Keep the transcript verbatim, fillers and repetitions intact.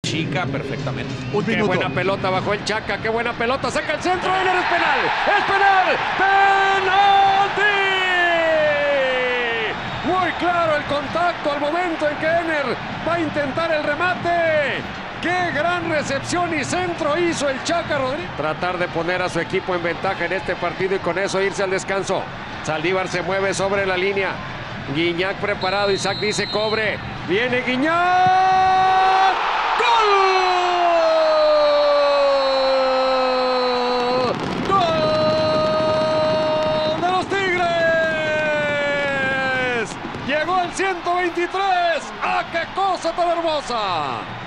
chica perfectamente. Un Qué minuto. buena pelota bajó el Chaca, qué buena pelota, saca el centro, Ener, es penal, es penal, penalti. Muy claro el contacto al momento en que Ener va a intentar el remate. ¡Qué gran recepción y centro hizo el Chaca Rodríguez! Tratar de poner a su equipo en ventaja en este partido y con eso irse al descanso. Saldívar se mueve sobre la línea. Guiñac preparado, Isaac dice cobre. ¡Viene Guiñac! ¡Gol! ¡Gol de los Tigres! Llegó el ciento veintitrés. ¡Ah, qué cosa tan hermosa!